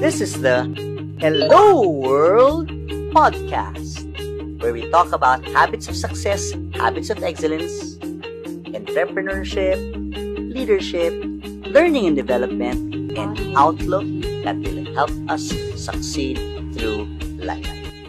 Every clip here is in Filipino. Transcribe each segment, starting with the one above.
This is the Hello World podcast, where we talk about habits of success, habits of excellence, entrepreneurship, leadership, learning and development, and outlook that will help us succeed through life.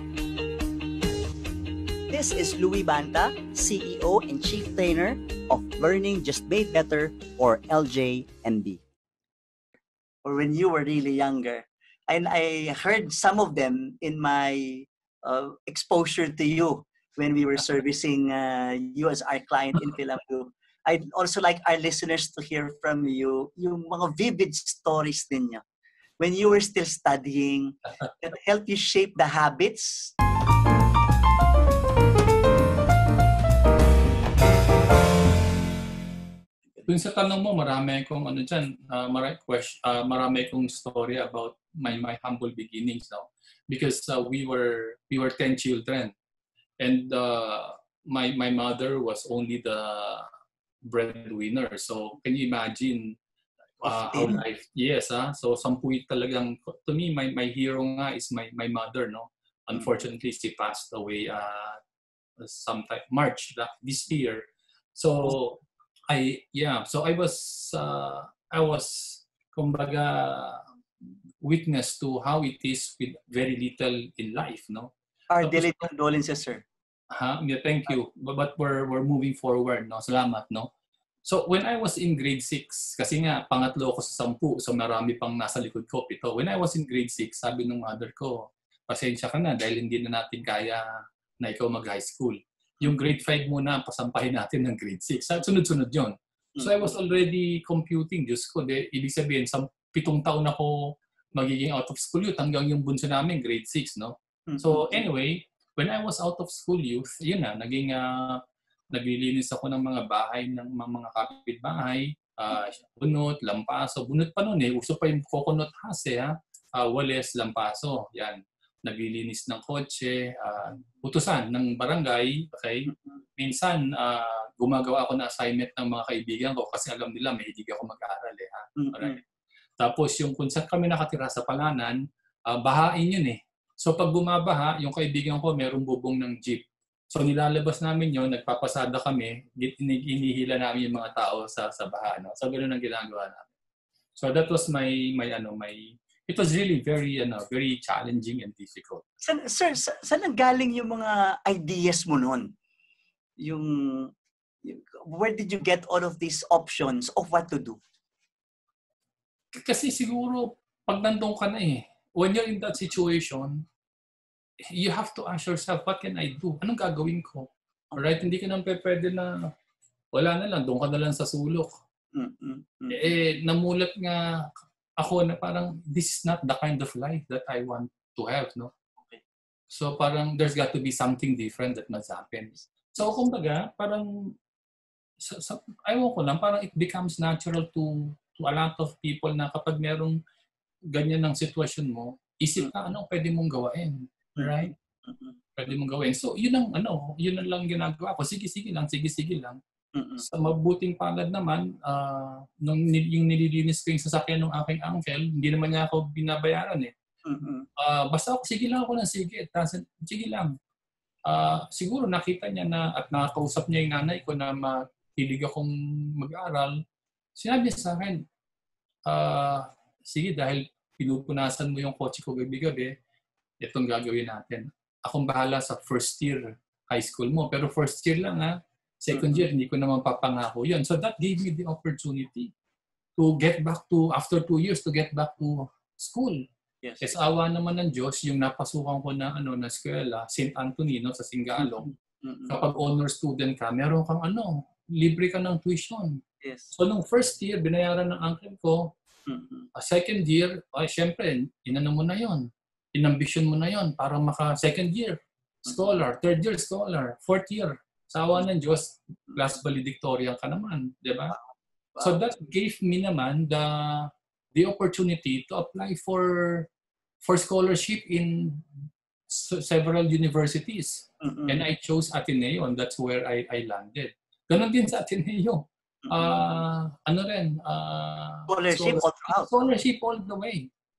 This is Louis Banta, CEO and Chief Trainer of Learning Just Made Better, or LJMB. Or when you were really younger, and I heard some of them in my exposure to you when we were servicing you as our client in Philambu. I'd also like our listeners to hear from you yung mga vivid stories ninyo when you were still studying that helped you shape the habits. Dun sa tanong mo, marami akong marami akong story about my humble beginnings now, because we were 10 children, and my mother was only the breadwinner. So can you imagine our life? Yes, so sampuit talagang, to me, my hero nga is my mother, no. Unfortunately, she passed away sometime March this year. So I was kumbaga witness to how it is with very little in life, no? Our daily condolences, sir. Yeah, thank you. But we're moving forward, no? Salamat, no? So when I was in grade 6, kasi nga pangatlo ako sa 10, so marami pang nasa likod ko, 7. When I was in grade 6, sabi ng mother ko, pasensya ka na dahil hindi na natin kaya na ikaw mag-high school. Yung grade 5 muna, pasampahin natin ng grade 6. Sunod-sunod yun. So I was already computing, Diyos ko, ibig sabihin, 7 taon ako magiging out of school youth hanggang yung bunso namin, grade 6, no? So anyway, when I was out of school youth, yun na, naglilinis ako ng mga bahay ng mga kapitbahay, bunot, lampaso. Bunot pa noon uso pa yung coconut hase, wales, lampaso, yan. Naglilinis ng kotse, utusan ng barangay, okay? Minsan, gumagawa ako ng assignment ng mga kaibigan ko kasi alam nila may hindi ako mag-aaral. Alright. Tapos yung kung saan kami nakatira sa Palanan, bahain yun . So pag bumabaha, yung kaibigan ko merong bubong ng jeep. So nilalabas namin yun, nagpapasada kami, inihila namin yung mga tao sa baha. No? So ganoon ang ginagawa namin. So that was it was really very challenging and difficult. Sir, saan nanggaling yung mga ideas mo noon? Where did you get all of these options of what to do? Kasi siguro, pag nandun ka na when you're in that situation, you have to ask yourself, what can I do? Anong gagawin ko? Alright? Hindi ka nang pwede na, wala na lang, doon ka na lang sa sulok. Namulat nga ako na parang, this is not the kind of life that I want to have, no? Okay. So parang, there's got to be something different that must happen. So kumbaga, parang, ayaw ko lang, parang it becomes natural to a lot of people na kapag merong ganyan ng sitwasyon mo, isip ka, anong pwede mong gawain? Right? Pwede mong gawin. So, yun ang lang ginagawa ko. Sige lang. Sa mabuting palad naman, nung yung nililinis ko yung sasakyan ng aking uncle, hindi naman niya ako binabayaran . Basta ako, sige lang. Siguro nakita niya na at nakakausap niya yung nanay ko na mahilig akong mag-aral. Sinabi niya sa akin, sige, dahil pinupunasan mo yung kotse ko gabi-gabi, itong gagawin natin. Akong bahala sa first year high school mo. Pero first year lang second year, hindi ko naman papangako yun. So that gave me the opportunity to get back to, after 2 years, to get back to school. Yes. Yes, awa naman ng Diyos, yung napasukan ko na eskwela, St. Antonino sa Singalong. Kapag honor student ka, meron kang libre ka ng tuition. Yes. So nung first year, binayaran ng uncle ko. Second year, syempre, inano mo na yon, inambisyon mo na yon para maka-second year scholar, third year scholar, fourth year. Sa awa ng Diyos, class valedictorian ka naman, di ba? So that gave me naman the opportunity to apply for scholarship in several universities. And I chose Ateneo, and that's where I landed. Ganon din sa Ateneo. Scholarship all throughout. Scholarship all the way.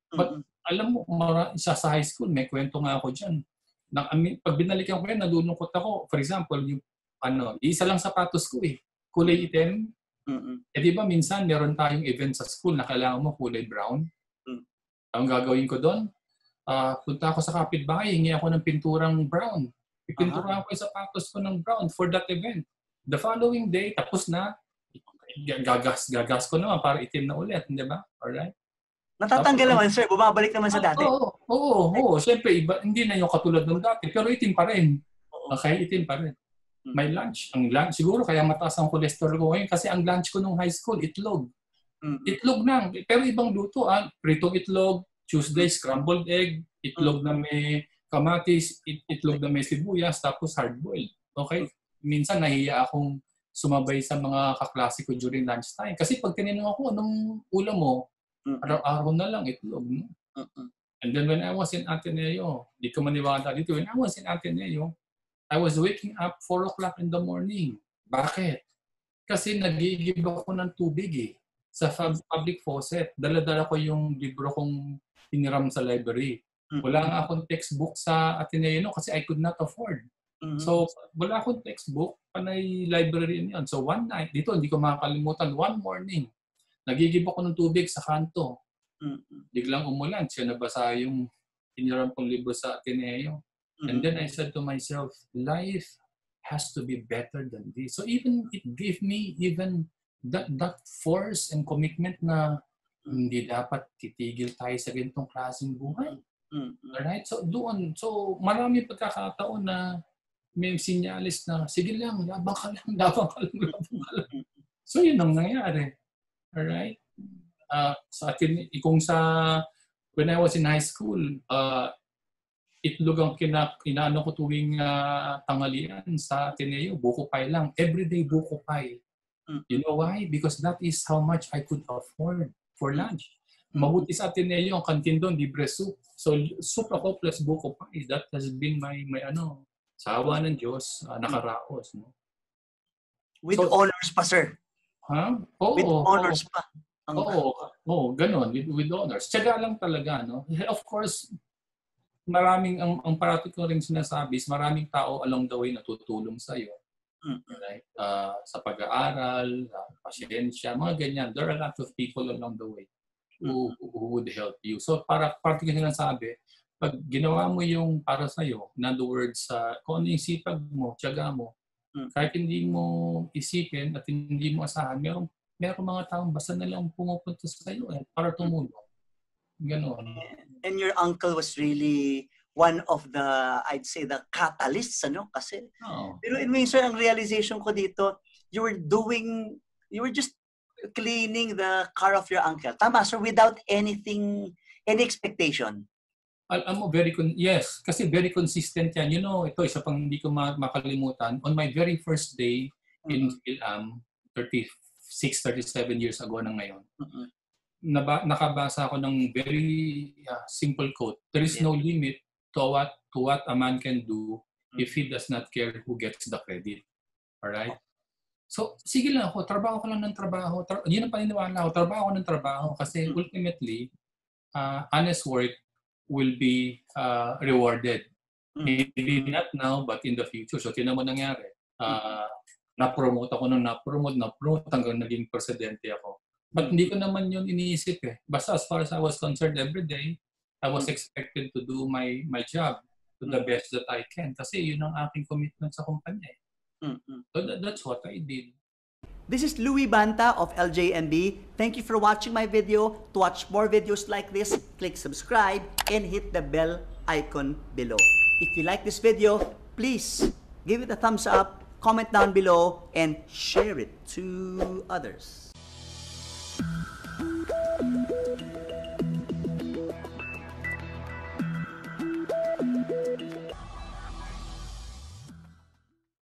But alam mo, isa sa high school, may kwento nga ako dyan. Pag binalikan ko yan, nalulungkot ako. For example, yung isa lang sapatos ko eh. Kulay itim. Eh di ba minsan meron tayong event sa school na kailangan mo kulay brown. Ang gagawin ko doon, punta ako sa kapitbahay, hingi ako ng pinturang brown. Ipinturahan ko yung sapatos ko ng brown for that event. The following day, tapos na, gagas ko naman para itim na ulit, di ba? Alright? Natatanggal naman, sir. Bumabalik naman sa dati. Oo. Siyempre, hindi na yung katulad ng dati. Pero itim pa rin. Okay, itim pa rin. May lunch. Siguro kaya mataas ang cholesterol ko ngayon kasi ang lunch ko nung high school, itlog. Itlog na. Pero ibang luto. Pritong itlog, Tuesday, scrambled egg, itlog na may kamatis, itlog na may sibuyas, tapos hard-boiled. Okay? Minsan nahiya akong sumabay sa mga kaklase ko during lunchtime. Kasi pag tinanong ako, anong ulam mo? Araw-araw na lang itlog. No? And then when I was in Ateneo, di ko maniwala dito, when I was in Ateneo, I was waking up 4 o'clock in the morning. Bakit? Kasi nag-iigib ako ng tubig eh. Sa public faucet. Dala-dala ko yung libro kong hiniram sa library. Wala nga akong textbook sa Ateneo no, kasi I could not afford. So, wala akong textbook, panay library niyan. So, one night, dito hindi ko makakalimutan, one morning, nagigib ako ng tubig sa kanto. Biglang umulan, siya nabasa yung hiniram kong libro sa Ateneo. And then I said to myself, life has to be better than this. So even it gave me even that force and commitment na hindi dapat titigil tayo sa ganitong klaseng buhay. Alright? So doon, marami pagkakataon na may sinyalis na, sige lang, labang ka lang. So yun ang nangyari. Alright? Sa atin, when I was in high school, itlog ang inaano ko tuwing tanghalian sa Ateneo, buko pie lang. Everyday buko pie. You know why? Because that is how much I could afford for lunch. Mabuti sa Ateneo, ang kantin doon, libre soup. So, soup ako plus buko pie. That has been my sa awa ng Diyos, nakaraos. No? With honors pa, sir. With honors pa. Oo, ganun. With honors. Tiyaga lang talaga. No? Of course, ang parati ko rin sinasabi is maraming tao along the way na tutulong sa iyo. Right? Sa pag-aaral, pasyensya, mga ganyan. There are a lot of people along the way who would help you. So parati ko sinasabi, pag ginawa mo yung para sa iyo, in other words, kung ano yung sipag mo, tiyaga mo, kahit hindi mo isipin at hindi mo asahan, meron mga taong basta na lang pumupunta sa iyo para tumulong. Ganon. And your uncle was really one of the, I'd say, the catalysts, ano? Kasi, pero in sir, ang realization ko dito, you were just cleaning the car of your uncle. Tama, sir, without any expectation. Alam mo, yes, kasi very consistent yan. You know, ito, isa pang hindi ko makalimutan. On my very first day in PhilAm, 37 years ago na ngayon, nakabasa ako ng very simple quote. There is no limit to what a man can do if he does not care who gets the credit. Alright? So, sige lang ako. Trabaho ko lang ng trabaho. Yun ang paniniwala ko. Trabaho ko ng trabaho kasi ultimately, honest work will be rewarded. Maybe not now, but in the future. So, tinan mo nangyari. Na-promote ako nung na-promote hanggang naging presidente ako. But hindi ko naman yun iniisip eh. Basta as far as I was concerned every day, I was expected to do my job to the best that I can. Kasi yun ang aking commitment sa kumpanya eh. So that's what I did. This is Louie Banta of LJMB. Thank you for watching my video. To watch more videos like this, click subscribe and hit the bell icon below. If you like this video, please give it a thumbs up, comment down below, and share it to others.